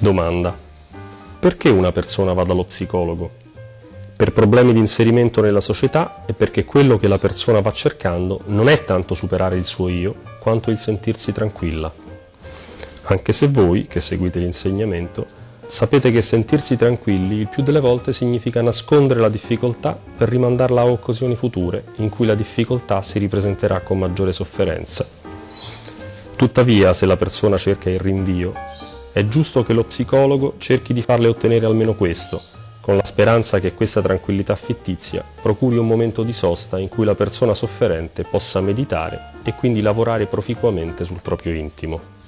Domanda: perché una persona va dallo psicologo? Per problemi di inserimento nella società e perché quello che la persona va cercando non è tanto superare il suo io, quanto il sentirsi tranquilla. Anche se voi, che seguite l'insegnamento, sapete che sentirsi tranquilli il più delle volte significa nascondere la difficoltà per rimandarla a occasioni future in cui la difficoltà si ripresenterà con maggiore sofferenza. Tuttavia, se la persona cerca il rinvio, è giusto che lo psicologo cerchi di farle ottenere almeno questo, con la speranza che questa tranquillità fittizia procuri un momento di sosta in cui la persona sofferente possa meditare e quindi lavorare proficuamente sul proprio intimo.